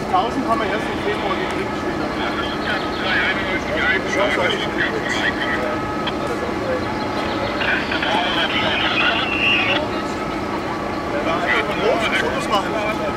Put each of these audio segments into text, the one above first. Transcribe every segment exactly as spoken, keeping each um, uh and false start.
tausend haben wir erst im Februar gekriegt. Ja, einfach von oben Fotos machen.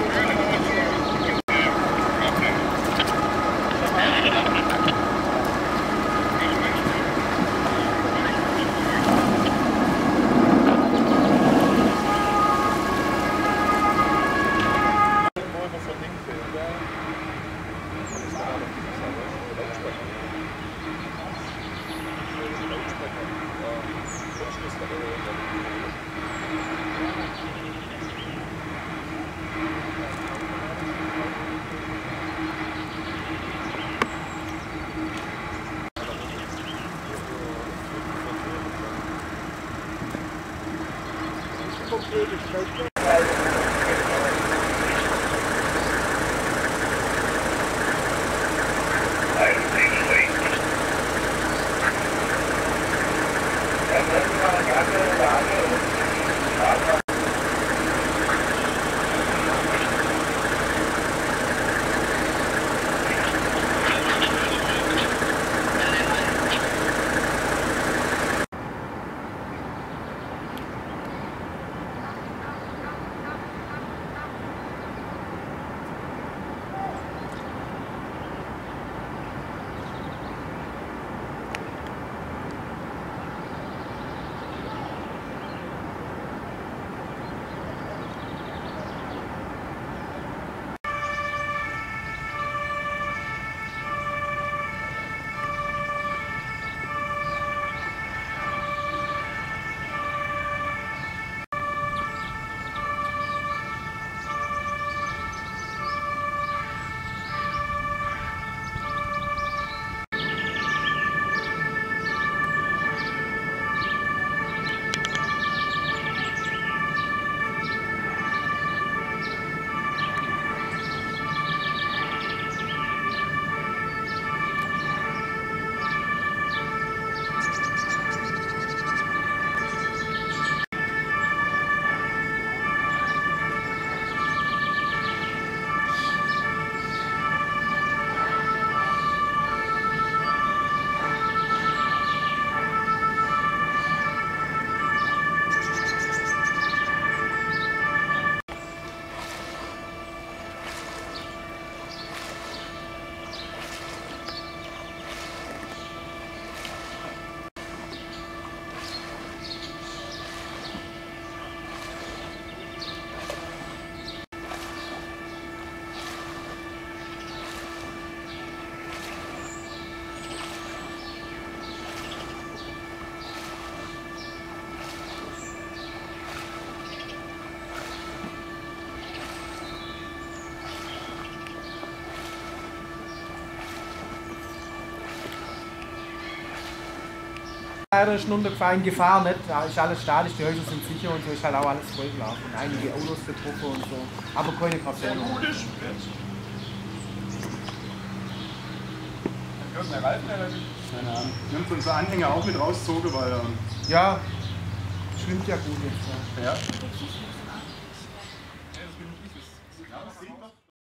Leider ist runtergefallen, Gefahr nicht, da ist alles statisch, die Häuser sind sicher und so ist halt auch alles vollgelaufen und einige Autos betroffen und so, aber keine Personen. Keine Ahnung. Wir haben unsere Anhänger auch mit rausgezogen, weil... Ja, schwimmt ja gut jetzt. Ja.